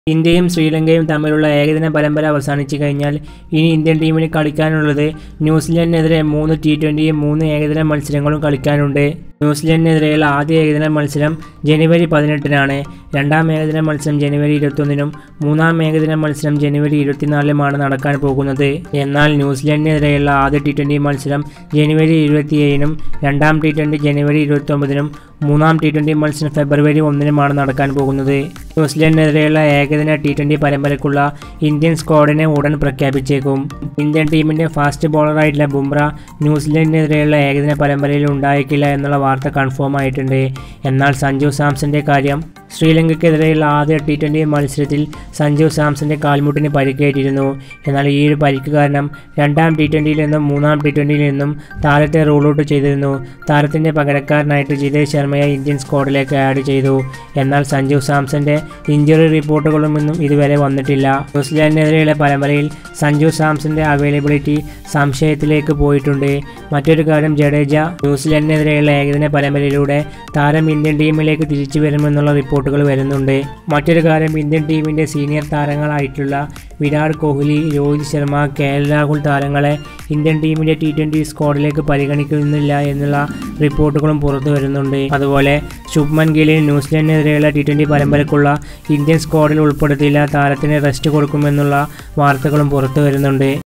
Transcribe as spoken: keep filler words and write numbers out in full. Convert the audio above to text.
ഇന്ത്യയും ശ്രീലങ്കയും തമ്മിലുള്ള ഏകദിന പരമ്പര അവസാനിച്ചു കഴിഞ്ഞാൽ ഇനി ഇന്ത്യൻ ടീമിന് കളിക്കാനുള്ളത് ന്യൂസിലൻഡിനെതിരെ മൂന്ന് ടി ട്വൻ്റിയും മൂന്ന് ഏകദിന മത്സരങ്ങളും കളിക്കാനുണ്ട്. ന്യൂസിലൻഡിനെതിരെയുള്ള ആദ്യ ഏകദിന മത്സരം ജനുവരി പതിനെട്ടിനാണ്. രണ്ടാം ഏകദിന മത്സരം ജനുവരി ഇരുപത്തൊന്നിനും മൂന്നാം ഏകദിന മത്സരം ജനുവരി ഇരുപത്തിനാലിനുമാണ് നടക്കാൻ പോകുന്നത്. എന്നാൽ ന്യൂസിലൻഡിനെതിരെയുള്ള ആദ്യ ടി ട്വൻ്റി മത്സരം ജനുവരി ഇരുപത്തിയേഴിനും രണ്ടാം ടി ട്വൻ്റി ജനുവരി ഇരുപത്തൊമ്പതിനും മൂന്നാം ടി ട്വൻ്റി മത്സരം ഫെബ്രുവരി ഒന്നിനുമാണ് നടക്കാൻ പോകുന്നത്. ന്യൂസിലൻഡിനെതിരെയുള്ള ഏകദിന ടി ട്വൻ്റി പരമ്പരയ്ക്കുള്ള ഇന്ത്യൻ സ്ക്വാഡിനെ ഉടൻ പ്രഖ്യാപിച്ചേക്കും. ഇന്ത്യൻ ടീമിൻ്റെ ഫാസ്റ്റ് ബോളറായിട്ടുള്ള ബുംറ ന്യൂസിലൻഡിനെതിരെയുള്ള ഏകദിന പരമ്പരയിൽ ഉണ്ടായേക്കില്ല എന്നുള്ള വാർത്ത കൺഫേം ആയിട്ടുണ്ട്. എന്നാൽ സഞ്ജു സാംസന്റെ കാര്യം ശ്രീലങ്കയ്ക്കെതിരെയുള്ള ആദ്യ ടി ട്വൻ്റി മത്സരത്തിൽ സഞ്ജു സാംസന്റെ കാൽമുട്ടിന് പരിക്കേറ്റിരുന്നു. എന്നാൽ ഈ ഒരു പരിക്ക് കാരണം രണ്ടാം ടി ട്വൻ്റിയിൽ നിന്നും മൂന്നാം ടി ട്വൻ്റിയിൽ നിന്നും താരത്തെ റൂൾ ഔട്ട് ചെയ്തിരുന്നു. താരത്തിൻ്റെ പകരക്കാരനായിട്ട് ജഡേജ ശർമ്മയെ ഇന്ത്യൻ സ്ക്വാഡിലേക്ക് ആഡ് ചെയ്തു. എന്നാൽ സഞ്ജു സാംസന്റെ ഇഞ്ചുറി റിപ്പോർട്ടുകളൊന്നും ഇതുവരെ വന്നിട്ടില്ല. ന്യൂസിലാൻഡിനെതിരെയുള്ള പരമ്പരയിൽ സഞ്ജു സാംസന്റെ അവൈലബിലിറ്റി സംശയത്തിലേക്ക് പോയിട്ടുണ്ട്. മറ്റൊരു കാര്യം, ജഡേജ ന്യൂസിലാൻഡിനെതിരെയുള്ള ഏകദിന പരമ്പരയിലൂടെ താരം ഇന്ത്യൻ ടീമിലേക്ക് തിരിച്ചു വരുമെന്നുള്ള റിപ്പോർട്ടുകൾ വരുന്നുണ്ട്. മറ്റൊരു കാര്യം, ഇന്ത്യൻ ടീമിൻ്റെ സീനിയർ താരങ്ങളായിട്ടുള്ള വിരാട് കോഹ്ലി, രോഹിത് ശർമ്മ, കെ എൽ രാഹുൽ താരങ്ങളെ ഇന്ത്യൻ ടീമിൻ്റെ ടി ട്വൻ്റി സ്ക്വാഡിലേക്ക് പരിഗണിക്കുന്നില്ല എന്നുള്ള റിപ്പോർട്ടുകളും പുറത്തു വരുന്നുണ്ട്. അതുപോലെ ശുഭ്മൻ ഗില്ലിൽ ന്യൂസിലൻഡിനെതിരെയുള്ള ടി ട്വൻ്റി പരമ്പരയ്ക്കുള്ള ഇന്ത്യൻ സ്ക്വാഡിൽ ഉൾപ്പെടുത്തിയില്ല, താരത്തിന് റെസ്റ്റ് കൊടുക്കുമെന്നുള്ള വാർത്തകളും പുറത്തു വരുന്നുണ്ട്.